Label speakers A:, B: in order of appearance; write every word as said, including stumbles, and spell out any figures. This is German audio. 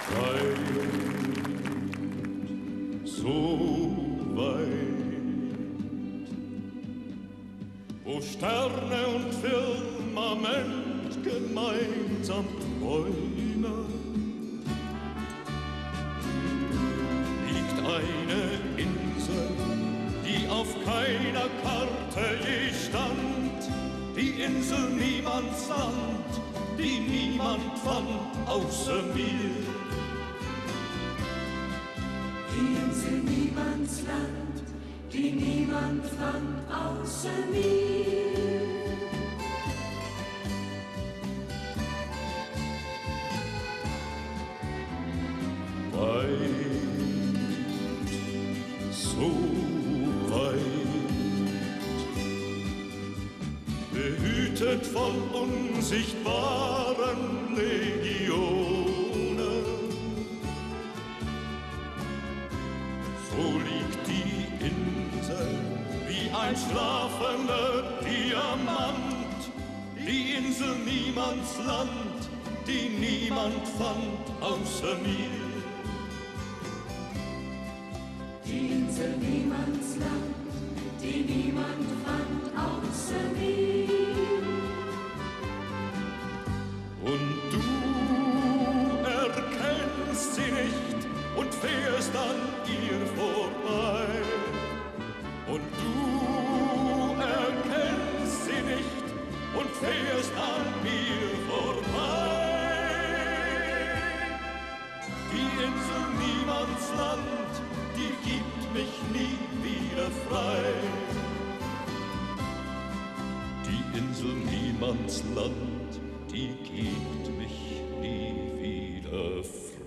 A: Weit, so weit, wo Sterne und Firmament gemeinsam träumen, liegt eine Insel, die auf keiner Karte je stand, die Insel Niemandsland, die niemand fand außer mir.
B: Die Insel Niemandsland, die niemand fand außer mir.
A: Weit, so weit, behütet von unsichtbaren Legionen, so liegt die Insel wie ein schlafender Diamant, die Insel Niemandsland, die niemand fand außer mir.
B: Die Insel Niemandsland, die niemand fand außer mir.
A: Und du erkennst sie nicht und fährst an ihr vorbei. Und du erkennst sie nicht und fährst an mir vorbei. Die Insel Niemandsland, die gibt mich nie wieder frei. Die Insel Niemandsland, die gibt mich nie wieder frei.